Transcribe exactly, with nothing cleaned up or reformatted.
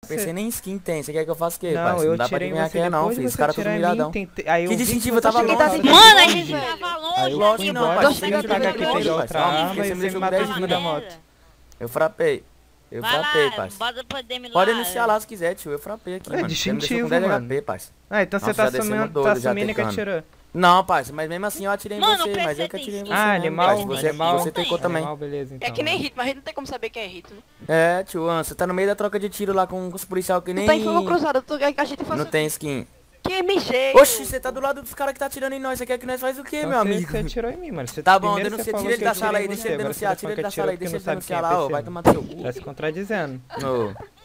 P C nem skin tem, você quer que eu faça o quê, Não, parça? eu Não dá pra tirei adivinhar você quem é não, depois de filho. Os você caras tudo tirar em mim, miradão. tentei- aí eu Que vi distintivo, você eu tava chegou longe. na hora Mano, a de gente longe. tava Aí longe, eu nós fui tínhamos embora, dois tive que segundos pagar de aqui, longe, pegar outra Calma, arma filho, e você me você me deixou matou em com cima dez da moto. Eu frapei. Eu Vai frapei, lá, parça. bota pra Demi lá. Pode iniciar lá se quiser, tio. Eu frapei aqui, É mano. Você me deixou distintivo, com dez mano. H P, parça. Ah, então você Nossa, tá já descemos assumindo, doido, tá já assumindo que tecando. atirou. Não, parça, mas mesmo assim eu atirei em Mano, você, o mas P C eu que tem atirei em sim. você. Ah, mesmo, animal, parça. Você, animal. você tecou também. Animal, beleza, então. É que nem mano. Rito, mas a gente não tem como saber quem é Rito, né? É, tio, você tá no meio da troca de tiro lá com os policiais que Tu nem... tá em fogo cruzado, tu quer que a gente faça Não o quê? tem skin. Que M G? Oxi, você tá do lado dos caras que tá atirando em nós. Você quer que nós faz o quê, Então meu você- amigo? Você atirou em mim, mano. Você, Tá bom, primeiro você denuncia, falou tira ele que da eu sala tirei aí, em deixa você, ele agora denunciar, você tira tá ele da falando que sala aí, atirou deixa ele porque não denunciar sabe quem é lá, ô, P C, vai mano. tomar no seu cu. Tá se contradizendo. Ô.